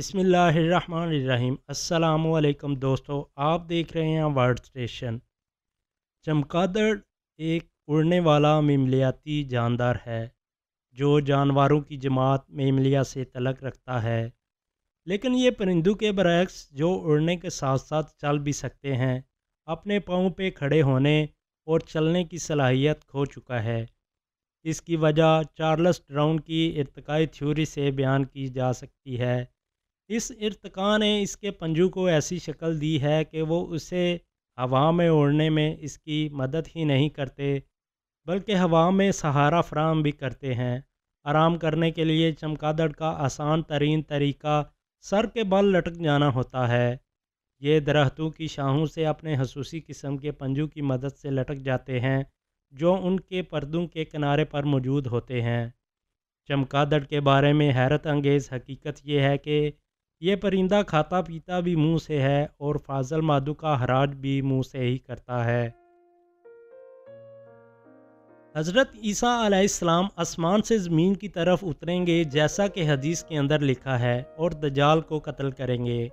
بسم اللہ الرحمن الرحیم۔ السلام علیکم دوستو، آپ دیکھ رہے ہیں ورلڈ اسٹیشن۔ چمگادڑ ایک اڑنے والا میملیاتی جاندار ہے جو جانوروں کی جماعت میملیا سے تعلق رکھتا ہے، لیکن یہ پرندوں کے برعکس جو اڑنے کے ساتھ ساتھ چل بھی سکتے ہیں، اپنے پاؤں پہ کھڑے ہونے اور چلنے کی صلاحیت کھو چکا ہے۔ اس کی وجہ چارلس ڈارون کی ارتقائی تھیوری سے بیان کی جا سکتی ہے۔ اس ارتقاء نے اس کے پنجوں کو ایسی شکل دی ہے کہ وہ اسے ہوا میں اڑنے میں اس کی مدد ہی نہیں کرتے بلکہ ہوا میں سہارا فراہم بھی کرتے ہیں۔ آرام کرنے کے لیے چمگادڑ کا آسان ترین طریقہ سر کے بل لٹک جانا ہوتا ہے۔ یہ درختوں کی شاخوں سے اپنے خصوصی قسم کے پنجوں کی مدد سے لٹک جاتے ہیں جو ان کے پردوں کے کنارے پر موجود ہوتے ہیں۔ چمگادڑ کے بارے میں حیرت انگیز حقیقت یہ ہے کہ یہ پرندہ کھاتا پیتا بھی منہ سے ہے اور فاضل مادوں کا اخراج بھی منہ سے ہی کرتا ہے۔ حضرت عیسیٰ علیہ السلام آسمان سے زمین کی طرف اتریں گے جیسا کہ حدیث کے اندر لکھا ہے، اور دجال کو قتل کریں گے۔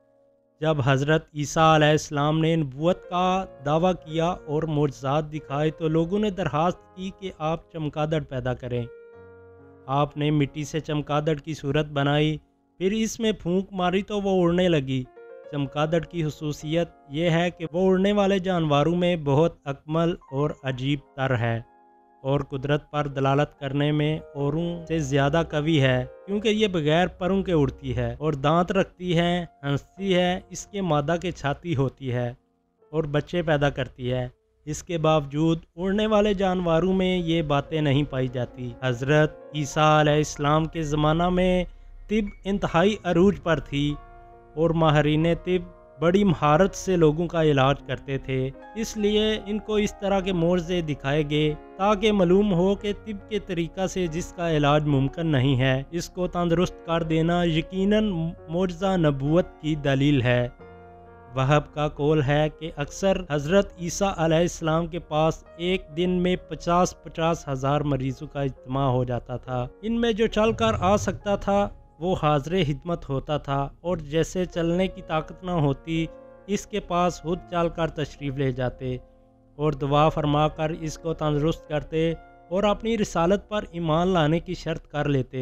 جب حضرت عیسیٰ علیہ السلام نے نبوت کا دعویٰ کیا اور معجزات دکھائے تو لوگوں نے درخواست کی کہ آپ چمگادڑ پیدا کریں۔ آپ نے مٹی سے چمگادڑ کی صورت بنائی، پھر اس میں پھونک ماری تو وہ اڑنے لگی۔ چمگادڑ کی خصوصیت یہ ہے کہ وہ اڑنے والے جانوروں میں بہت اکمل اور عجیب تر ہے اور قدرت پر دلالت کرنے میں اوروں سے زیادہ قوی ہے، کیونکہ یہ بغیر پروں کے اڑتی ہے اور دانت رکھتی ہے، ہنستی ہے، اس کے مادہ کے چھاتی ہوتی ہے اور بچے پیدا کرتی ہے۔ اس کے باوجود اڑنے والے جانوروں میں یہ باتیں نہیں پائی جاتی۔ حضرت عیسیٰ علیہ السلام کے زمانہ میں طب انتہائی عروج پر تھی اور ماہرین طب بڑی مہارت سے لوگوں کا علاج کرتے تھے، اس لیے ان کو اس طرح کے معجزے دکھائے گئے تاکہ معلوم ہو کہ طب کے طریقہ سے جس کا علاج ممکن نہیں ہے، اس کو تندرست کر دینا یقیناً معجزہ نبوت کی دلیل ہے۔ وہب کا قول ہے کہ اکثر حضرت عیسیٰ علیہ السلام کے پاس ایک دن میں 50 ہزار مریضوں کا اجتماع ہو جاتا تھا۔ ان میں جو چل کر آ سکتا تھا وہ حاضر خدمت ہوتا تھا، اور جیسے چلنے کی طاقت نہ ہوتی اس کے پاس خود چل کر تشریف لے جاتے اور دعا فرما کر اس کو تندرست کرتے اور اپنی رسالت پر ایمان لانے کی شرط کر لیتے۔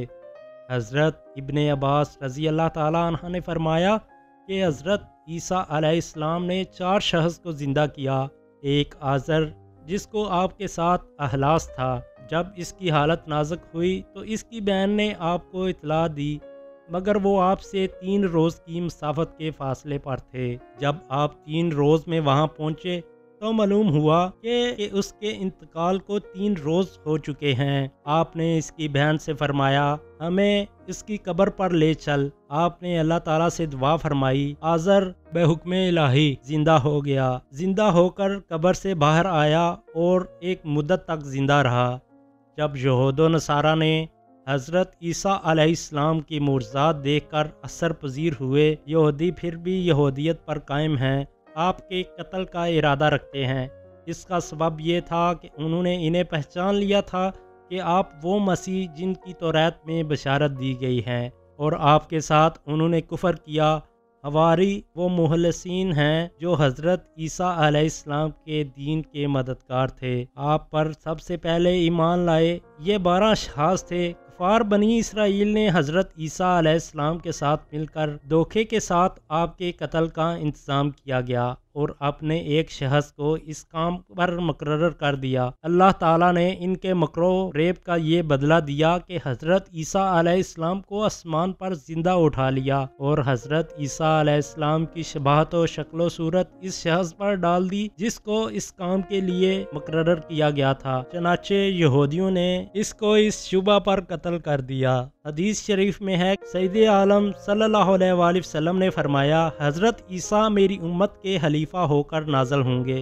حضرت ابن عباس رضی اللہ تعالیٰ عنہ نے فرمایا کہ حضرت عیسیٰ علیہ السلام نے 4 شخص کو زندہ کیا۔ ایک آزر جس کو آپ کے ساتھ اخلاص تھا، جب اس کی حالت نازک ہوئی تو اس کی بہن نے آپ کو اطلاع دی، مگر وہ آپ سے 3 روز کی مسافت کے فاصلے پر تھے۔ جب آپ 3 روز میں وہاں پہنچے تو معلوم ہوا کہ اس کے انتقال کو 3 روز ہو چکے ہیں۔ آپ نے اس کی بہن سے فرمایا، ہمیں اس کی قبر پر لے چل۔ آپ نے اللہ تعالیٰ سے دعا فرمائی، آزر بے حکم الہی زندہ ہو گیا، زندہ ہو کر قبر سے باہر آیا اور ایک مدت تک زندہ رہا۔ جب یہود و نصارہ نے حضرت عیسیٰ علیہ السلام کی معجزات دیکھ کر اثر پذیر ہوئے، یہودی پھر بھی یہودیت پر قائم ہیں، آپ کے قتل کا ارادہ رکھتے ہیں۔ اس کا سبب یہ تھا کہ انہوں نے انہیں پہچان لیا تھا کہ آپ وہ مسیح جن کی توریت میں بشارت دی گئی ہے، اور آپ کے ساتھ انہوں نے کفر کیا۔ حواری وہ مخلصین ہیں جو حضرت عیسیٰ علیہ السلام کے دین کے مددگار تھے۔ آپ پر سب سے پہلے ایمان لائے یہ 12 اشخاص تھے۔ کفار بنی اسرائیل نے حضرت عیسیٰ علیہ السلام کے ساتھ مل کر دھوکے کے ساتھ آپ کے قتل کا انتظام کیا گیا اور اپنے ایک شخص کو اس کام پر مقرر کر دیا۔ اللہ تعالیٰ نے ان کے مکر و ریب کا یہ بدلہ دیا کہ حضرت عیسیٰ علیہ السلام کو آسمان پر زندہ اٹھا لیا اور حضرت عیسیٰ علیہ السلام کی شباہت و شکل و صورت اس شخص پر ڈال دی جس کو اس کام کے لیے مقرر کیا گیا تھا۔ چنانچہ یہودیوں نے اس کو اس شبہ پر قتل کر دیا۔ حدیث شریف میں ہے، سید عالم صلی اللہ علیہ وآلہ وسلم نے فرمایا، حضرت عیسیٰ میری امت کے خلیفہ ہو کر نازل ہوں گے،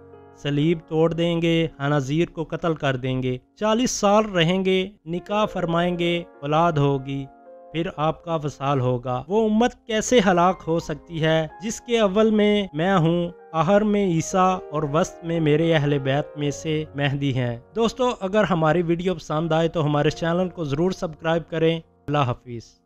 صلیب توڑ دیں گے، خنازیر کو قتل کر دیں گے، 40 سال رہیں گے، نکاح فرمائیں گے، اولاد ہوگی، پھر آپ کا وصال ہوگا۔ وہ امت کیسے ہلاک ہو سکتی ہے جس کے اول میں ہوں، آخر میں عیسیٰ اور وسط میں میرے اہل بیت میں سے مہدی ہیں۔ دوستو، اگر ہماری ویڈیو پسند آئے تو ہمارے چینل کو ضرور سبسکرائب کریں۔ اللہ حافظ۔